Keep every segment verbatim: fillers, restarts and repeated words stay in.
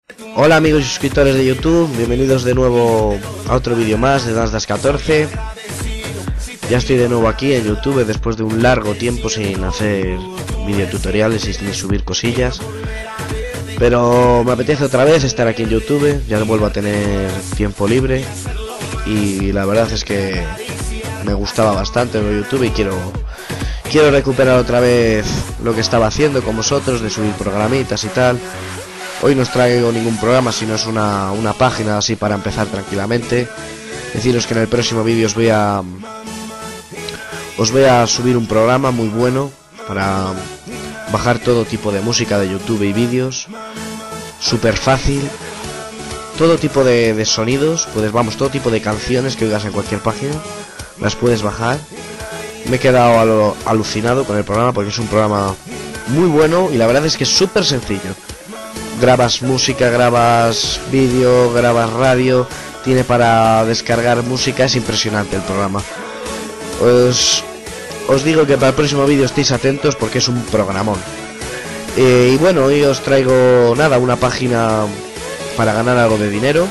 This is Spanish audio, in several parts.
Hola amigos y suscriptores de YouTube, bienvenidos de nuevo a otro vídeo más de Dance Dance catorce. Ya estoy de nuevo aquí en YouTube después de un largo tiempo sin hacer videotutoriales y sin subir cosillas. Pero me apetece otra vez estar aquí en YouTube, ya vuelvo a tener tiempo libre. Y la verdad es que me gustaba bastante en YouTube y quiero, quiero recuperar otra vez lo que estaba haciendo con vosotros, de subir programitas y tal. Hoy no os traigo ningún programa, sino es una, una página así para empezar tranquilamente. Deciros que en el próximo vídeo os voy a os voy a subir un programa muy bueno para bajar todo tipo de música de YouTube y vídeos. Súper fácil. Todo tipo de, de sonidos, pues vamos, todo tipo de canciones que oigas en cualquier página, las puedes bajar. Me he quedado alo, alucinado con el programa porque es un programa muy bueno y la verdad es que es súper sencillo. Grabas música, grabas vídeo, grabas radio, tiene para descargar música, es impresionante el programa. Os, os digo que para el próximo vídeo estéis atentos porque es un programón. Eh, y bueno, hoy os traigo nada, una página para ganar algo de dinero.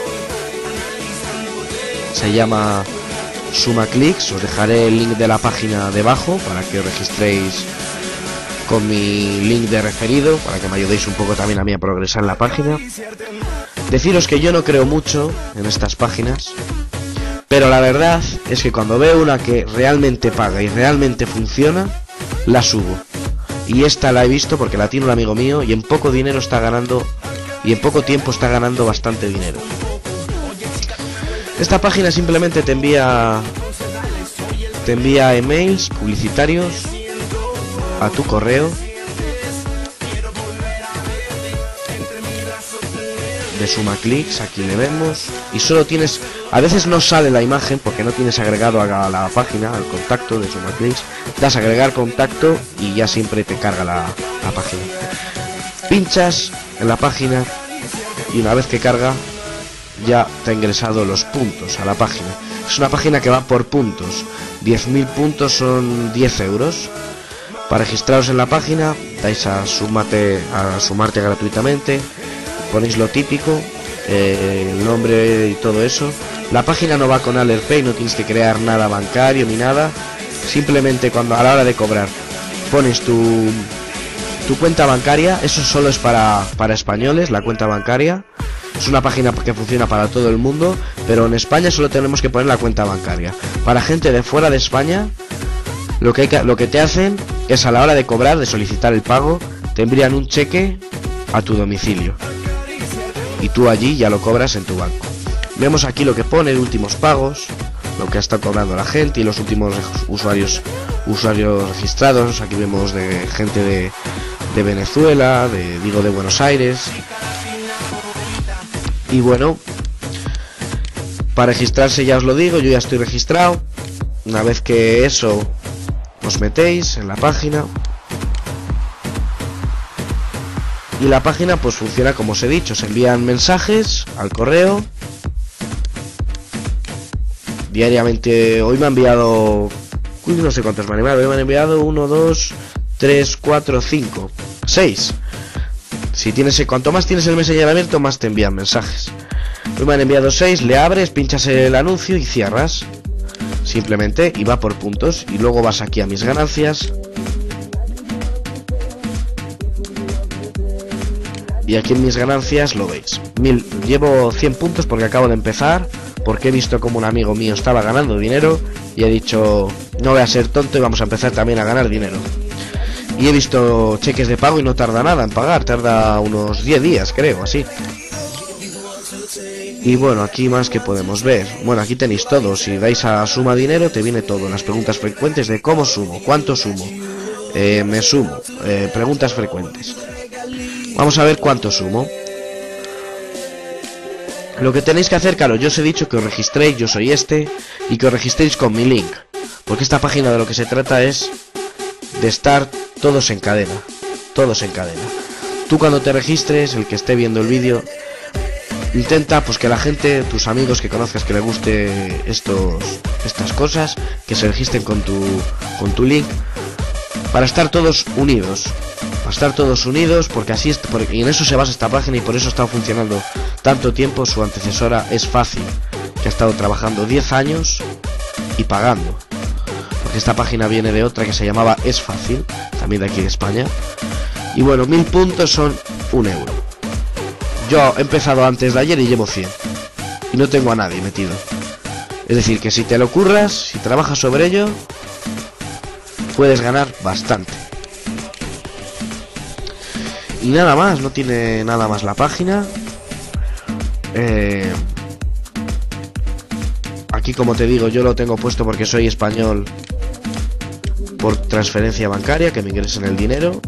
Se llama SumaClicks, os dejaré el link de la página debajo para que os registréis con mi link de referido, para que me ayudéis un poco también a mí a progresar en la página. Deciros que yo no creo mucho en estas páginas, pero la verdad es que cuando veo una que realmente paga y realmente funciona, la subo. Y esta la he visto porque la tiene un amigo mío y en poco dinero está ganando, y en poco tiempo está ganando bastante dinero. Esta página simplemente te envía te envía emails publicitarios a tu correo de SumaClicks. Aquí le vemos y solo tienes, a veces no sale la imagen porque no tienes agregado a la página, al contacto de SumaClicks. Das a agregar contacto y ya siempre te carga la, la página. Pinchas en la página y una vez que carga ya te ha ingresado los puntos a la página. Es una página que va por puntos. diez mil puntos son diez euros. Para registraros en la página dais a sumarte, a sumarte gratuitamente, ponéis lo típico, eh, el nombre y todo eso. La página no va con Alerpay, no tienes que crear nada bancario ni nada. Simplemente cuando a la hora de cobrar pones tu tu cuenta bancaria. Eso solo es para, para españoles, la cuenta bancaria. Es una página que funciona para todo el mundo, pero en España solo tenemos que poner la cuenta bancaria. Para gente de fuera de España, lo que, hay que, lo que te hacen es a la hora de cobrar, de solicitar el pago, te envían un cheque a tu domicilio y tú allí ya lo cobras en tu banco. Vemos aquí lo que pone, últimos pagos, lo que ha estado cobrando la gente y los últimos usuarios usuarios registrados. Aquí vemos de gente de, de Venezuela, de, digo de Buenos Aires. Y bueno, para registrarse ya os lo digo, yo ya estoy registrado. Una vez que eso, os metéis en la página y la página pues funciona como os he dicho. Se envían mensajes al correo diariamente. Hoy me han enviado, uy, no sé cuántos me han enviado. Hoy me han enviado uno, dos, tres, cuatro, cinco, seis. Si tienes, cuanto más tienes el Messenger abierto, más te envían mensajes. Hoy me han enviado seis, le abres, pinchas el anuncio y cierras. Simplemente, y va por puntos. Y luego vas aquí a mis ganancias. Y aquí en mis ganancias lo veis. Mil, llevo cien puntos porque acabo de empezar. Porque he visto como un amigo mío estaba ganando dinero. Y he dicho, no voy a ser tonto y vamos a empezar también a ganar dinero. Y he visto cheques de pago y no tarda nada en pagar. Tarda unos diez días, creo, así. Y bueno, aquí más que podemos ver. Bueno, aquí tenéis todo. Si dais a suma dinero, te viene todo. Las preguntas frecuentes de cómo sumo, cuánto sumo, eh, me sumo, eh, preguntas frecuentes. Vamos a ver cuánto sumo. Lo que tenéis que hacer, claro, yo os he dicho que os registréis, yo soy este, y que os registréis con mi link. Porque esta página de lo que se trata es de estar todos en cadena. Todos en cadena. Tú cuando te registres, el que esté viendo el vídeo, intenta pues que la gente, tus amigos que conozcas que les guste estos estas cosas, que se registren con tu con tu link, para estar todos unidos. Para estar todos unidos, porque así es, por, y en eso se basa esta página y por eso ha estado funcionando tanto tiempo. Su antecesora Es Fácil, que ha estado trabajando diez años y pagando. Porque esta página viene de otra que se llamaba Es Fácil, también de aquí de España. Y bueno, mil puntos son un euro. Yo he empezado antes de ayer y llevo cien. Y no tengo a nadie metido. Es decir, que si te lo curras, si trabajas sobre ello, puedes ganar bastante. Y nada más, no tiene nada más la página. Eh, aquí, como te digo, yo lo tengo puesto porque soy español por transferencia bancaria, que me ingresen el dinero.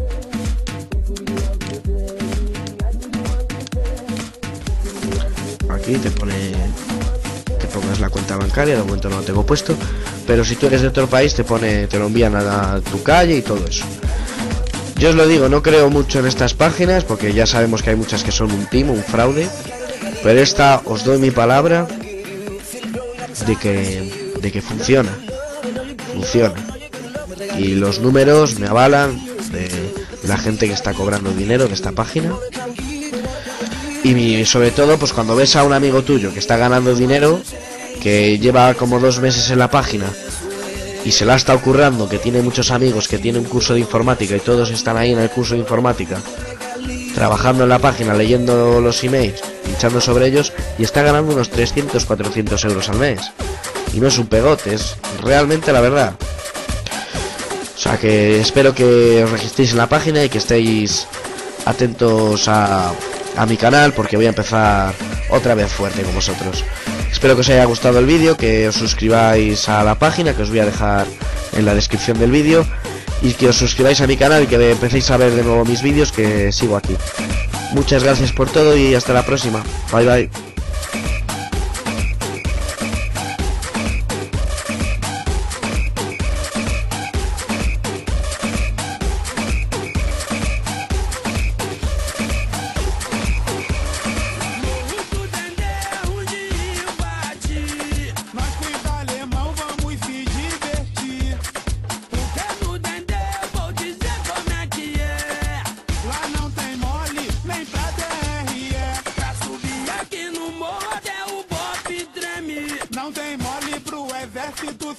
Aquí te pone que pongas la cuenta bancaria, de momento no lo tengo puesto, pero si tú eres de otro país te pone, te lo envían a tu calle y todo eso. Yo os lo digo, no creo mucho en estas páginas porque ya sabemos que hay muchas que son un timo, un fraude, pero esta os doy mi palabra de que de que funciona, funciona. Y los números me avalan de la gente que está cobrando dinero de esta página. Y sobre todo, pues cuando ves a un amigo tuyo que está ganando dinero, que lleva como dos meses en la página y se la está currando, que tiene muchos amigos, que tiene un curso de informática y todos están ahí en el curso de informática, trabajando en la página, leyendo los emails, pinchando sobre ellos, y está ganando unos trescientos, cuatrocientos euros al mes. Y no es un pegote, es realmente la verdad. O sea que espero que os registréis en la página y que estéis atentos a, a mi canal, porque voy a empezar otra vez fuerte con vosotros. Espero que os haya gustado el vídeo, que os suscribáis a la página, que os voy a dejar en la descripción del vídeo, y que os suscribáis a mi canal y que empecéis a ver de nuevo mis vídeos, que sigo aquí. Muchas gracias por todo y hasta la próxima. Bye bye. Não tem mole pro exército.